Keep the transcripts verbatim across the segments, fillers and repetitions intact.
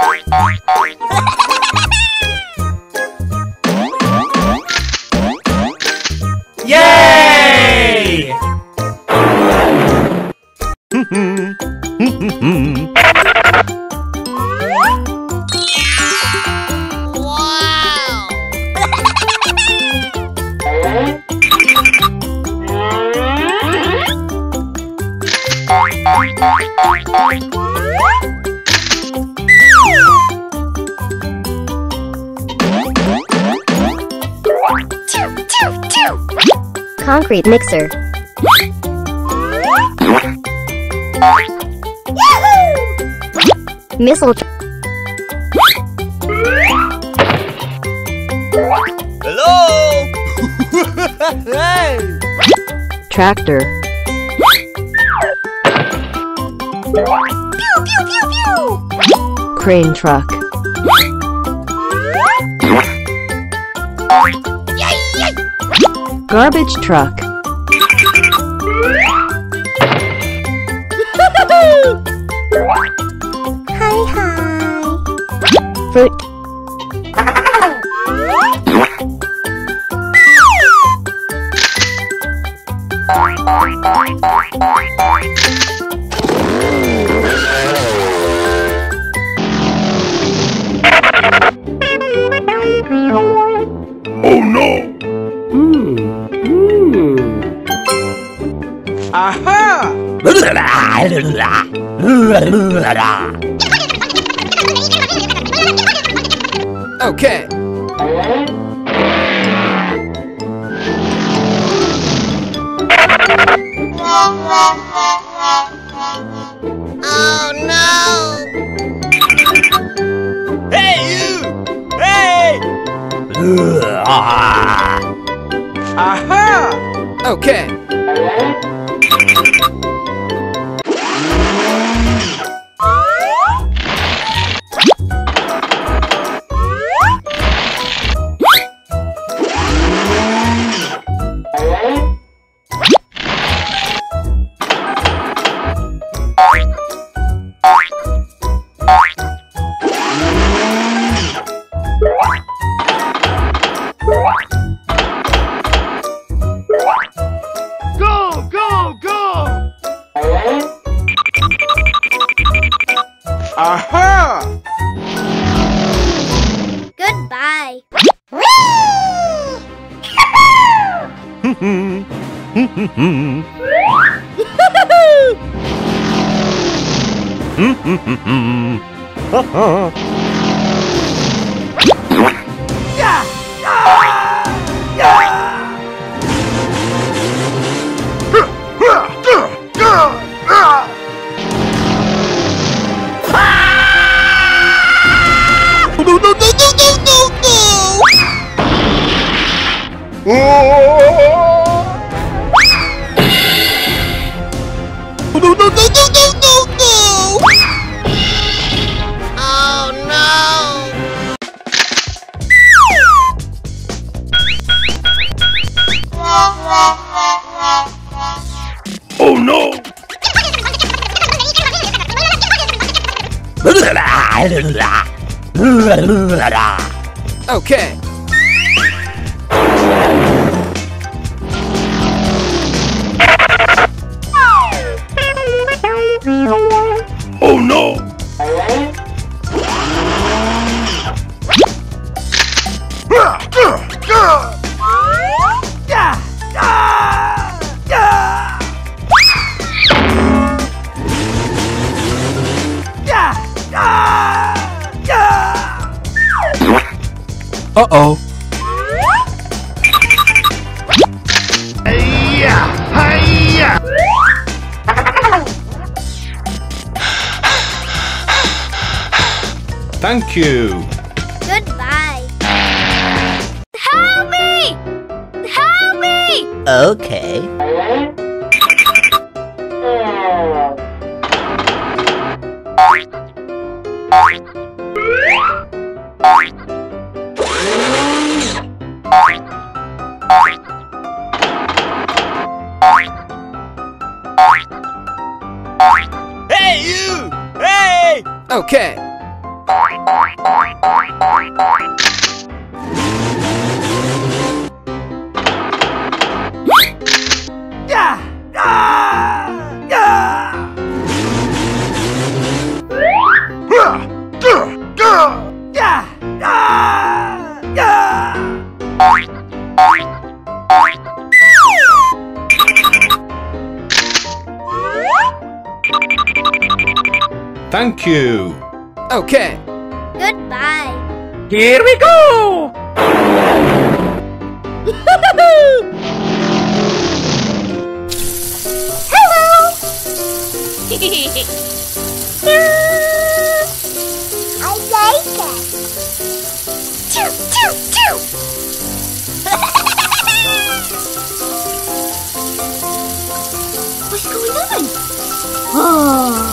Yay! Concrete mixer. Missile. Hello! Hey! Tractor. Pew, pew, pew, pew. Crane truck. Yay, yay. Garbage truck. Hi, hi. Fruit. Oh no! Aha! Okay. Oh no! Hey you! Hey! Aha! Okay. Go, go, go! Aha! Goodbye. Yeah! Ah! Yeah! No, no, no, no, no, no, no! Oh! No, no, no, no, no, no, no! Oh no! Oh no! Okay. Oh no! Yeah! Ah! Yeah! Yeah! Ah! Yeah! Uh-oh. Hiya! Hiya! Thank you. Goodbye. Help me! Help me! Okay. Hey, you! Hey! Okay. Yeah! Ah! Yeah! Gah! Gah! Gah! Yeah! Ah! Yeah! Thank you. Okay, Goodbye. here we go! Hello. I like it. Choo, choo, choo. What's going on? Oh.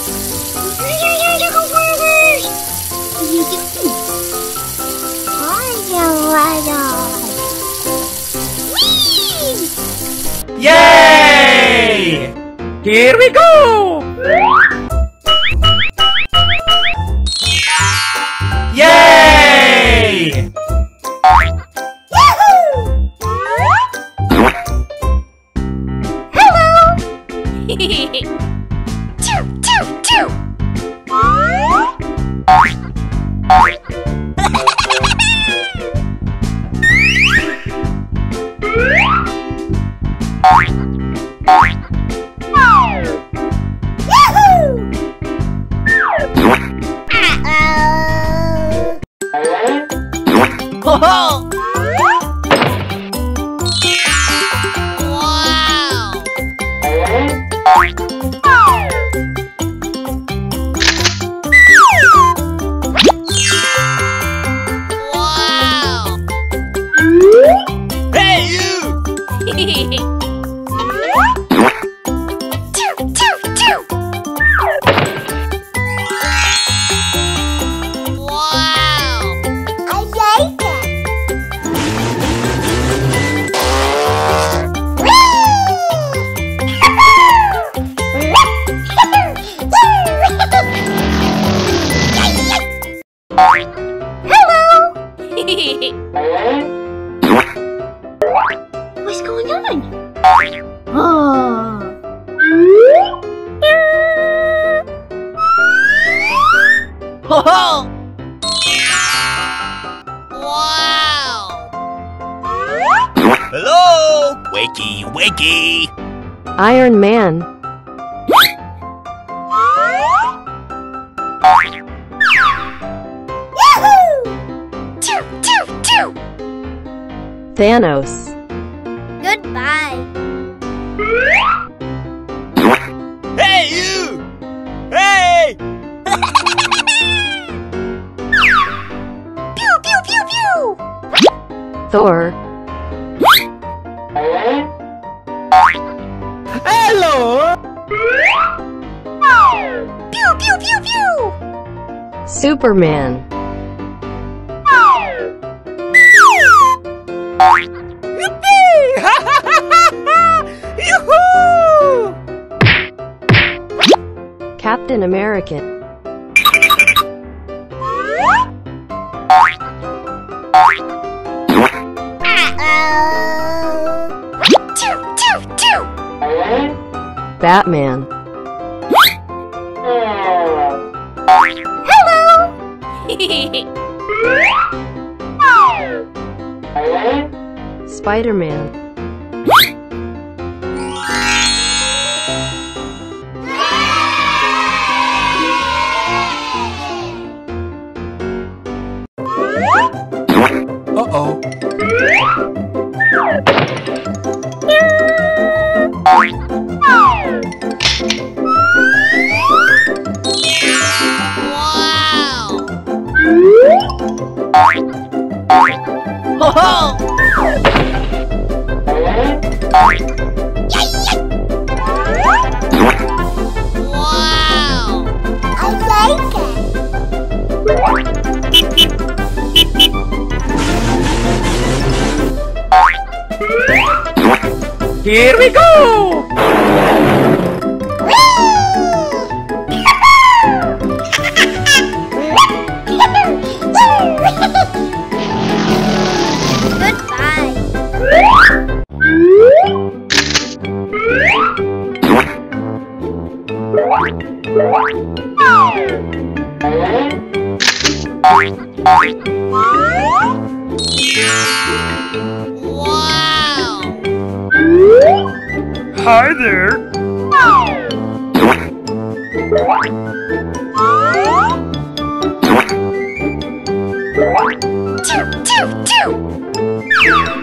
Yay! Here we go! Yay! Choo, choo, choo. Ho-ho! Hey, you! Choo, choo, choo. Wow! I like it. Hello. What's going on? Oh. Ho-ho! Wow! Hello! Wakey, wakey! Iron Man. Yahoo! Choo, choo, choo. Thanos. Goodbye. Hey, you! Hey! Pew, pew, pew, pew. Thor. Hello! Pew, pew, pew, pew. Superman. Yippee! Ha ha ha ha ha! Yoo-hoo! Captain America. Uh-oh. Choo, choo, choo. Batman. Hello. Spider-Man. Uh-oh. Ho-ho! Wow! I like it. Here we go! Hi there. Two, two, two.